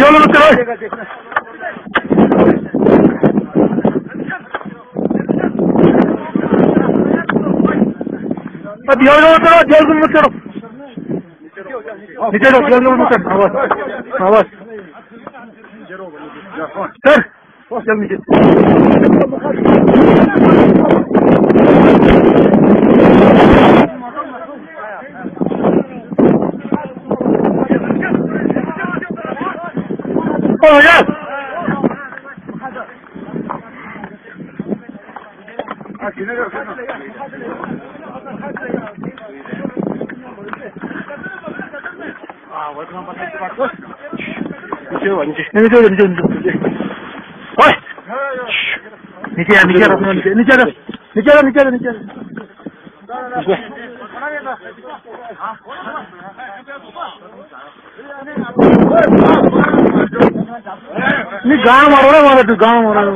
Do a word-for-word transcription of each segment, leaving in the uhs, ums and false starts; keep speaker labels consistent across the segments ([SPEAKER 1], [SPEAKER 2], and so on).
[SPEAKER 1] जल्दी मत करो जल्दी मत करो जल्दी मत करो नीचे लो जल्दी मत करो आवाज आवाज सर चल नीचे Oh yes. नीचे नीचे नीचे नीचे ओए नीचे आ नीचे रखो नीचे नीचे रख नीचे रख नीचे रख नीचे नहीं गाँव मारो ना मारो तू गाँव मारो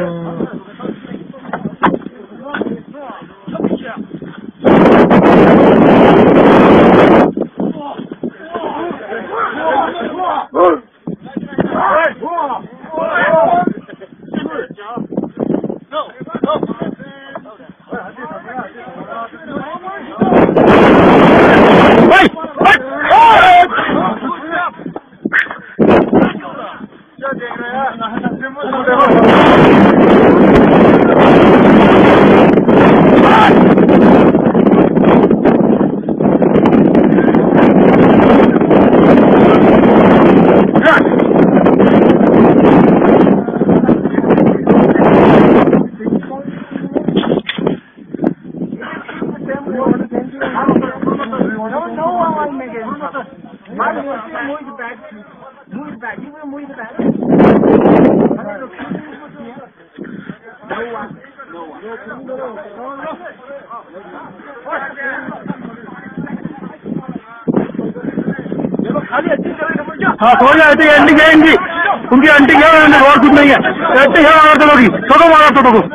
[SPEAKER 1] हाँ सो जाए एंडिंग है इनकी उनकी एंडिंग है और कुछ नहीं है एंडिंग है और चलोगी ठोको मारो तो ठोको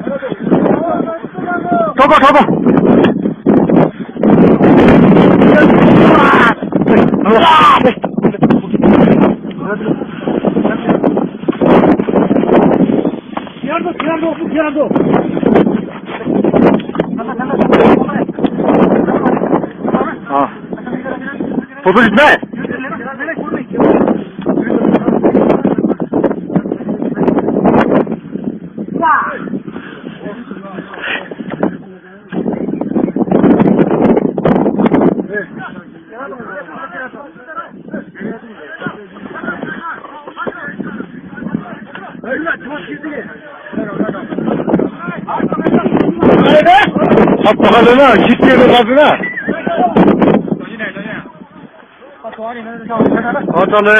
[SPEAKER 1] ठोको ठोको हाँ फोटो जितना है आप पकड़ लेना जितने को काट लेना और चले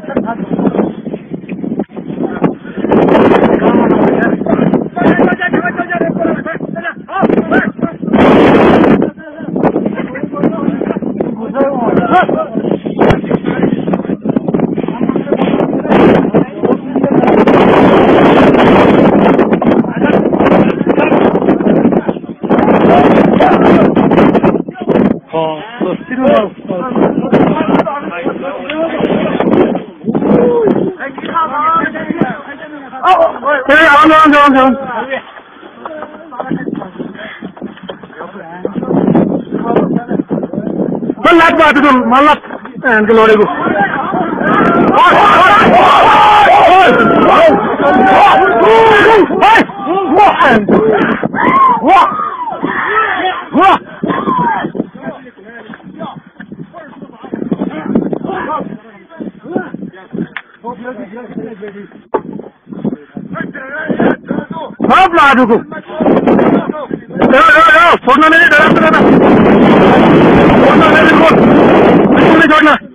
[SPEAKER 1] मल्लात बात तुम मल्लात इनके लोड़े को हाँ प्लाजो को छोड़ना नहीं डरा छोड़ना नहीं छोड़ना